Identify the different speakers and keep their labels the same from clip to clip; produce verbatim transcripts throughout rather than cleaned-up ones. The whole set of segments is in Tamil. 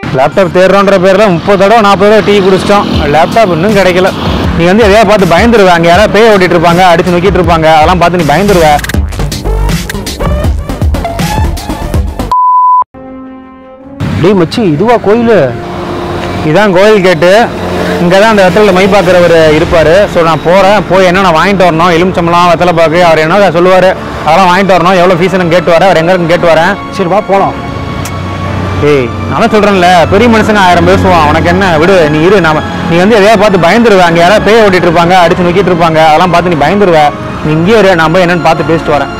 Speaker 1: லேப்டாப் தேடுறோன்ற பேரில் முப்பது தடவை நாற்பது தடவை டீ குடிச்சிட்டோம், லேப்டாப் இன்னும் கிடைக்கல. நீ வந்து எதையாவது பார்த்து பயந்துருவ, அங்கே யாராவது பேய் ஓட்டிட்டு இருப்பாங்க, அடிச்சு நோக்கிட்டு இருப்பாங்க, அதெல்லாம் பார்த்து நீ பயந்துருவ. டே மச்சி, இதுவா கோயில்? இதான் கோயில் கேட்டு. இங்கே தான் அந்த வெத்தலை மை பார்க்குறவர் இருப்பார். ஸோ நான் போகிறேன், போய் என்ன நான் வாங்கிட்டு வரணும், எலுமிச்சம்பழம் வெத்தலை பார்க்கு அவர் என்ன சொல்லுவார், அதெல்லாம் வாங்கிட்டு வரணும். எவ்வளோ ஃபீஸ்னு கேட்டு வரேன், அவர் எங்கே இருக்குன்னு கேட்டு வரேன். சரி வா போகலாம். ஏய் நான் சொல்கிறேன்ல, பெரிய மனுஷங்க ஆயிரம் பேசுவான், உனக்கு என்ன, விடு நீ இரு. நம்ம நீ வந்து எதையாவது பார்த்து பயந்துருவ, அங்கே யாராவது பேய் ஓட்டிட்டு இருப்பாங்க, அடிச்சு நோக்கிட்டு இருப்பாங்க, அதெல்லாம் பார்த்து நீ பயந்துருவ. நீ இங்கேயே இரு, நான் போய் என்னன்னு பார்த்து பேசிட்டு வரேன்.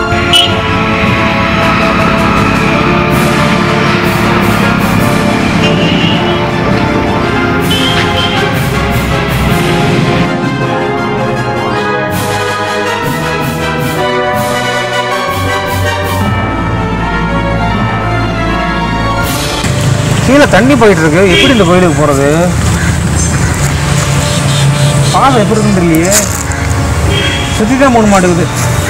Speaker 1: கீழே தண்ணி போயிட்டு இருக்கு, எப்படி இந்த கோயிலுக்கு போகிறது? பாதை எப்படி இருக்குன்னு தெரியலையே, சுற்றி தான் போட மாட்டேங்குது.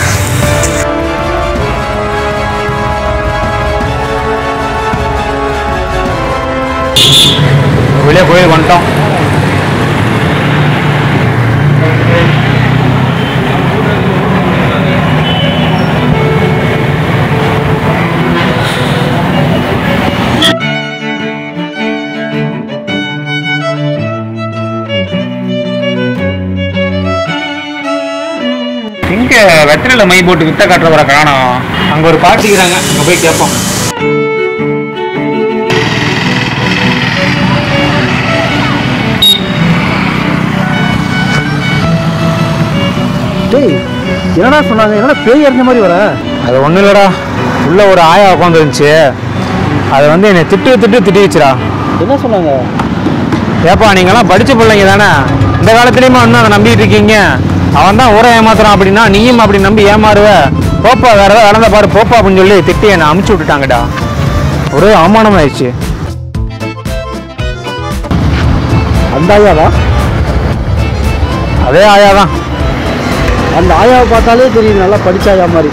Speaker 1: வெளியே கோயிலுக்கு வந்துட்டோம். இங்கே வெற்றில மை போட்டு வித்த காட்டுறவரை காணோம். அங்கே ஒரு பாட்டிக்கிறாங்க, அங்கே போய் கேட்போம்.
Speaker 2: டேய் என்னடா சொன்னாங்க, என்னடா பேய் அறிஞ்ச மாதிரி வர?
Speaker 1: அது ஒன்றும் இல்லைடா, உள்ள ஒரு ஆயா உட்காந்துருந்துச்சு, அதை வந்து என்னை திட்டு திட்டு திட்டி வச்சுடா.
Speaker 2: என்ன சொன்னாங்க?
Speaker 1: ஏப்பா நீங்களாம் படித்த பிள்ளைங்க தானே, இந்த காலத்துலேயுமா வந்து அதை நம்பிட்டு இருக்கீங்க, அவன் தான் ஊரை ஏமாத்துறான் அப்படின்னா நீயும் அப்படி நம்பி ஏமாறுவ, போப்பா வேற ஏதாவது நடந்த பாரு போப்பா அப்படின்னு சொல்லி திட்டி என்னை அமுச்சு விட்டுட்டாங்கடா. ஒரு அவமானம் ஆயிடுச்சு.
Speaker 2: அந்த ஆயாவா?
Speaker 1: அதே ஆயாதான்.
Speaker 2: அந்த ஆயாவை பார்த்தாலே தெரியும் நல்லா படிச்ச ஆயா மாதிரி.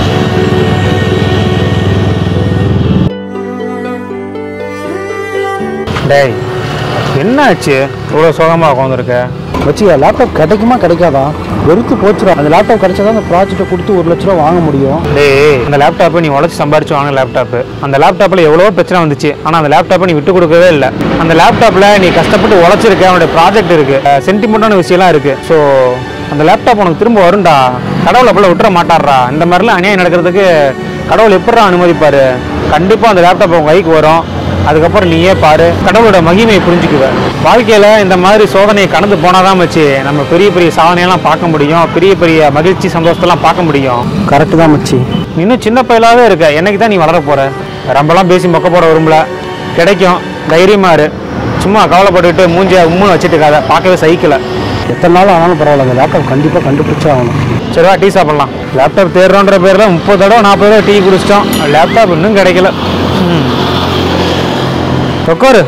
Speaker 1: டேய் என்ன ஆச்சு, இவ்வளோ சோகமாக உட்காந்துருக்க?
Speaker 2: வச்சியா லேப்டாப் கிடைக்குமா கிடைக்காதா? வெறுத்து போச்சுடா. அந்த லேப்டாப் கிடைச்சாதான் அந்த ப்ராஜெக்டை கொடுத்து ஒரு லட்ச ரூபா வாங்க முடியும்.
Speaker 1: டேய் அந்த லேப்டாப்பை நீ உழைச்சி சம்பாரிச்சு வாங்க லேப்டாப்பு. அந்த லேப்டாப்பில் எவ்வளோ பிரச்சனை வந்துச்சு, ஆனால் அந்த லேப்டாப்பை நீ விட்டு கொடுக்கவே இல்லை. அந்த லேப்டாப்பில் நீ கஷ்டப்பட்டு உழைச்சிருக்க, அவனுடைய ப்ராஜெக்ட் இருக்குது, சென்டிமெண்ட்டான விஷயம்லாம் இருக்குது. ஸோ அந்த லேப்டாப் உனக்கு திரும்ப வரும்டா. கடவுளை போல விட்டுற மாட்டாரா. இந்த மாதிரிலாம் அநியாயம் நடக்கிறதுக்கு கடவுள் எப்படா அனுமதிப்பார்? கண்டிப்பாக அந்த லேப்டாப் உங்கள் கைக்கு வரும். அதுக்கப்புறம் நீயே பாரு, கடவுளோட மகிமையை புரிஞ்சுக்குவேன். வாழ்க்கையில் இந்த மாதிரி சோதனையை கடந்து போனாதான் மச்சி நம்ம பெரிய பெரிய சாதனையெல்லாம் பார்க்க முடியும், பெரிய பெரிய மகிழ்ச்சி சந்தோஷத்தெல்லாம் பார்க்க முடியும்.
Speaker 2: கரெக்டு தான் மச்சி.
Speaker 1: இன்னும் சின்ன பையலாகவே இருக்க, என்னைக்கு தான் நீ வளர போகிற? ரொம்பலாம் பேசி மொக்க போட விரும்பல, கிடைக்கும் தைரியமாக இரு. சும்மா கவலைப்பட்டுக்கிட்டு மூஞ்சியை உம்முன்னு வச்சுட்டு இருக்காத, பார்க்கவே சகிக்கலை.
Speaker 2: எத்தனை நாள் ஆனாலும் பரவாயில்ல, அந்த லேப்டாப் கண்டிப்பாக கண்டுபிடிச்சா ஆகணும்.
Speaker 1: சரிவா டீ சாப்பிட்லாம். லேப்டாப் தேடுறோன்ற பேரில் முப்பது தடவை நாற்பது தடவை டீ குடிச்சிட்டோம், லேப்டாப் இன்னும் கிடைக்கல. ம் உட்காரு.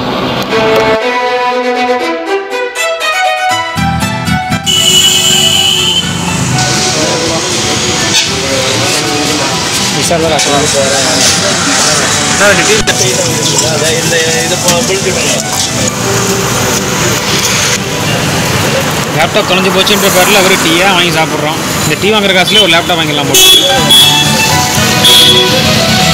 Speaker 1: லேப்டாப் தொலைஞ்சு போச்சுன்ற பேரில் ஒரு டீயாக வாங்கி சாப்பிட்றோம். இந்த டீ வாங்குற காசுலேயே ஒரு லேப்டாப் வாங்கிடலாம் போட்டு.